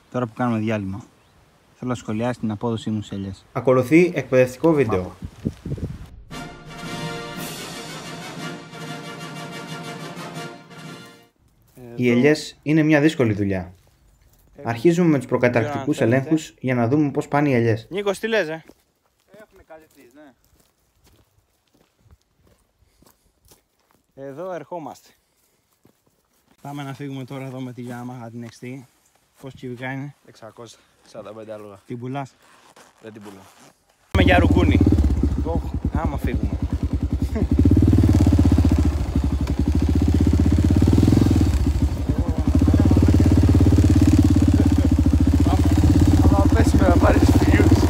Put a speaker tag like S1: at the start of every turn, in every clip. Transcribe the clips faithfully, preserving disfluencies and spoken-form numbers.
S1: Τώρα που κάνουμε διάλειμμα, θέλω να σχολιάσει την απόδοσή μου σε ελιές.
S2: Ακολουθεί εκπαιδευτικό βίντεο. Οι ελιές είναι μια δύσκολη δουλειά. Αρχίζουμε με τους προκαταρκτικούς ελέγχους για να δούμε πώς πάνε οι ελιές.
S1: Νίκος, τι λες, ε? Έχουμε καλυφθείς, ναι. Εδώ ερχόμαστε. Πάμε να φύγουμε τώρα εδώ με τη Yamaha την εξ τι. Πώς κυβικά είναι?
S3: εξακόσια σαράντα πέντε άλογα.
S1: Την πουλάς?
S3: Δεν την πουλάω.
S1: Πάμε για ρουκούνι. Άμα φύγουμε.
S3: Άμα πέσουμε να πάρεις φυγιούς.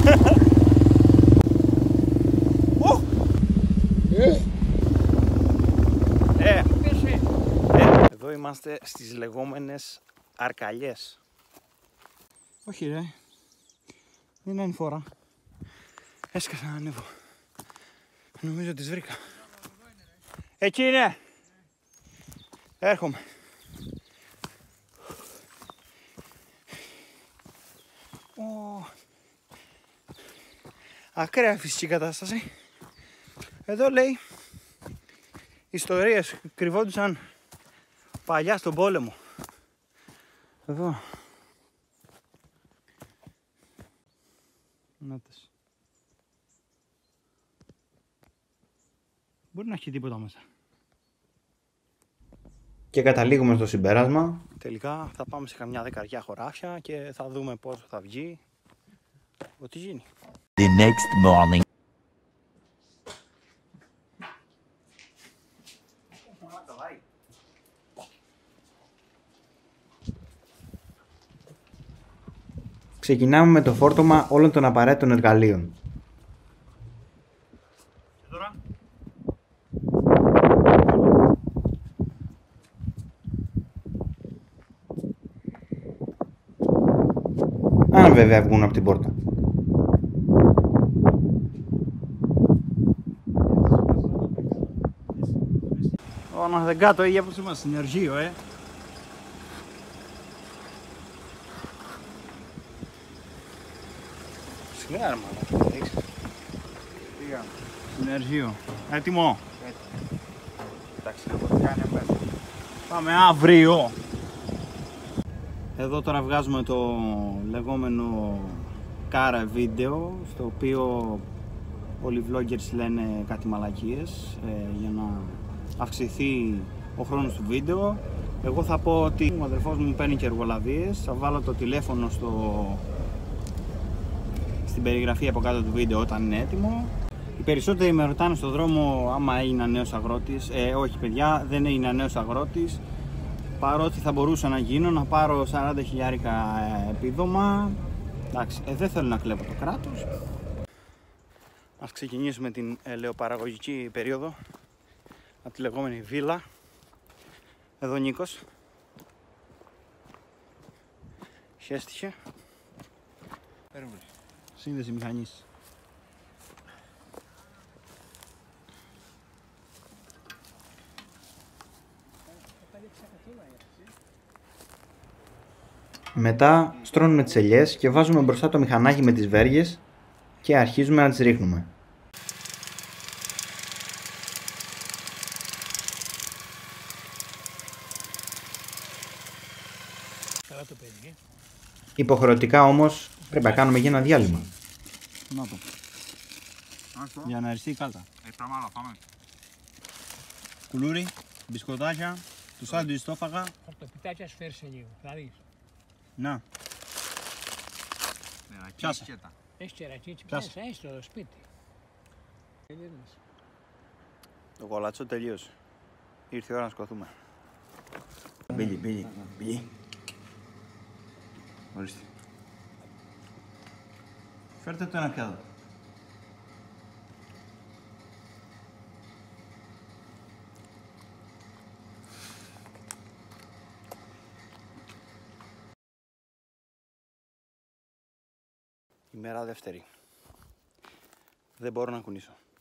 S1: Ε, εδώ είμαστε στις λεγόμενες αρκαλιές. Όχι ρε, δεν είναι φορά. Έσκασα να ανέβω. Νομίζω τις βρήκα. Εκεί είναι. Έρχομαι. Oh. Ακραία φυσική κατάσταση. Εδώ λέει ιστορίες κρυβόντουσαν παλιά στον πόλεμο. Εδώ. Νάτες. Μπορεί να έχει τίποτα μέσα.
S2: Και καταλήγουμε στο συμπέρασμα.
S1: Τελικά θα πάμε σε καμιά δεκαριά χωράφια και θα δούμε πόσο θα βγει. Ό,τι γίνει.
S4: The next morning.
S2: Ξεκινάμε με το φόρτωμα όλων των απαραίτητων εργαλείων.
S1: Και τώρα?
S2: Αν βέβαια βγουν από την πόρτα.
S1: Ω, να δεν κάτω, ή όπως είμαστε συνεργείο, ε. Σιγά ρε μάνα, δείξε. Πήγαμε. Συνεργείο. Έτοιμο.
S3: Εντάξει, εγώ τι κάνει μέσα.
S1: Πάμε αύριο. Εδώ τώρα βγάζουμε το λεγόμενο κάρα βίντεο, στο οποίο όλοι οι vloggers λένε κάτι μαλακίες ε, για να αυξηθεί ο χρόνος του βίντεο. Εγώ θα πω ότι ο αδερφός μου παίρνει και εργολαβίες, θα βάλω το τηλέφωνο στο... στην περιγραφή από κάτω του βίντεο όταν είναι έτοιμο. Οι περισσότεροι με ρωτάνε στον δρόμο άμα έγινα νέος αγρότης. Ε, όχι παιδιά, δεν έγινα νέος αγρότης. Παρότι θα μπορούσα να γίνω, να πάρω σαράντα χιλιάρικα επίδομα. Εντάξει, ε, δεν θέλω να κλέβω το κράτος. Ας ξεκινήσουμε την ελαιοπαραγωγική περίοδο από τη λεγόμενη βίλα. Εδώ Νίκος. Χέστηκε. Σύνδεση μηχανής.
S2: Μετά στρώνουμε τις ελιές και βάζουμε μπροστά το μηχανάκι με τις βέργες και αρχίζουμε να τις ρίχνουμε.
S5: Καλά το παιδί.
S2: Υποχρεωτικά όμως πρέπει να κάνουμε και ένα διάλειμμα.
S1: Να το. Για να αριστεί η κάλτα.
S3: Επτά μάλλον, πάμε.
S1: Κουλούρι, μπισκοτάκια, του σάντουιτς το έφαγα.
S5: Χορτοπιτάκια σφαίρεσαι λίγο, θα δεις.
S1: Να. Πιάσε.
S5: Έχεις κερακίτσι
S1: Πιάσε.
S5: μέσα, έχεις στο σπίτι.
S1: Το κολατσό τελείωσε. Ήρθε η ώρα να σκοθούμε.
S3: Μπίλι, μπίλι, μπίλι. Ορίστε.
S1: Φέρτε το ένα πιάτο. Ημέρα δεύτερη. Δεν μπορώ να κουνήσω.